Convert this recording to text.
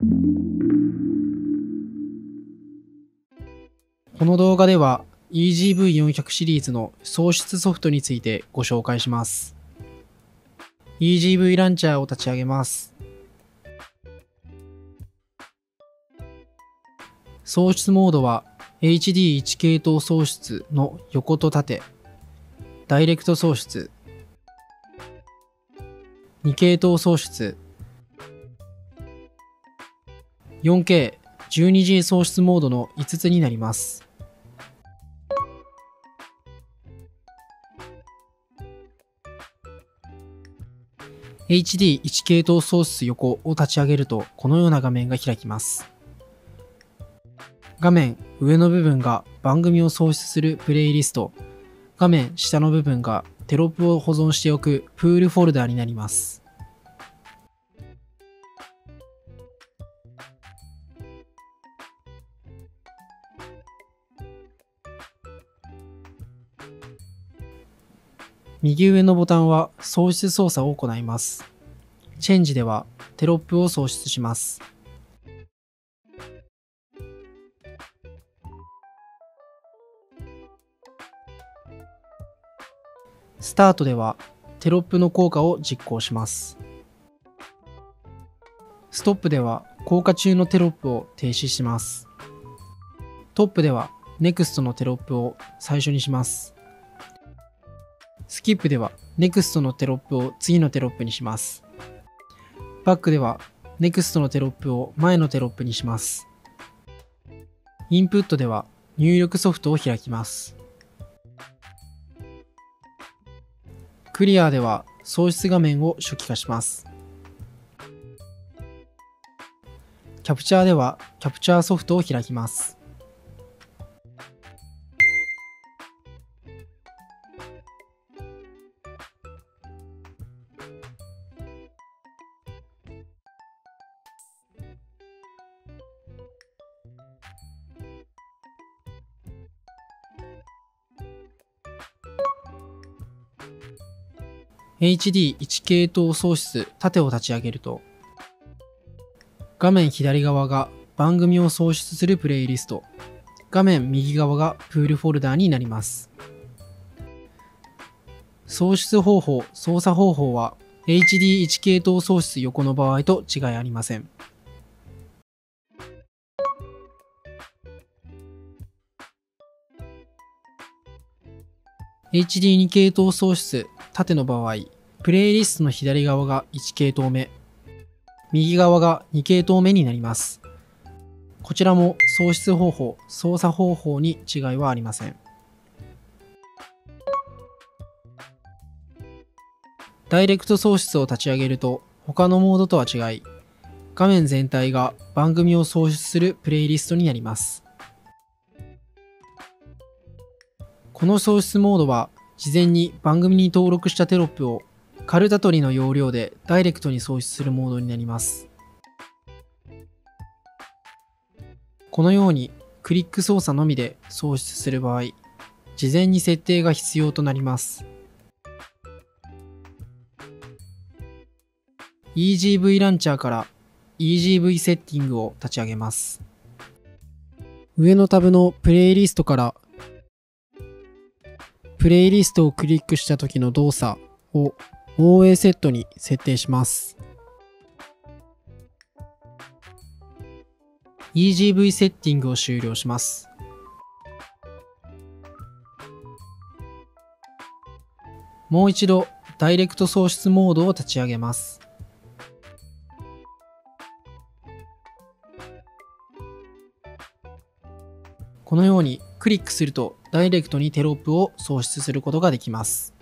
この動画では EGV400 シリーズの創出ソフトについてご紹介します。EGV ランチャーを立ち上げます。創出モードは HD1 系統創出の横と縦、ダイレクト創出、2系統創出、4K、12G 創出モードの5つになります。HD1 系統創出横を立ち上げるとこのような画面が開きます。画面上の部分が番組を創出するプレイリスト、画面下の部分がテロップを保存しておくプールフォルダになります。右上のボタンは創出操作を行います。チェンジではテロップを創出します。スタートではテロップの効果を実行します。ストップでは効果中のテロップを停止します。トップでは NEXT のテロップを最初にします。スキップでは NEXT のテロップを次のテロップにします。バックでは NEXT のテロップを前のテロップにします。インプットでは入力ソフトを開きます。クリアでは創出画面を初期化します。キャプチャーではキャプチャーソフトを開きます。HD1 系統創出縦を立ち上げると、画面左側が番組を創出するプレイリスト、画面右側がプールフォルダになります。創出方法、操作方法は HD1 系統創出横の場合と違いありません。HD2 系統創出縦の場合、プレイリストの左側が1系統目、右側が2系統目になります。こちらも創出方法、操作方法に違いはありません。ダイレクト創出を立ち上げると他のモードとは違い、画面全体が番組を創出するプレイリストになります。この創出モードは事前に番組に登録したテロップをカルタトリの要領でダイレクトに創出するモードになります。このようにクリック操作のみで創出する場合、事前に設定が必要となります。EGV ランチャーから EGV セッティングを立ち上げます。上のタブのプレイリストからプレイリストをクリックした時の動作を OA セットに設定します。EGV セッティングを終了します。もう一度ダイレクト創出モードを立ち上げます。このようにクリックするとダイレクトにテロップを創出することができます。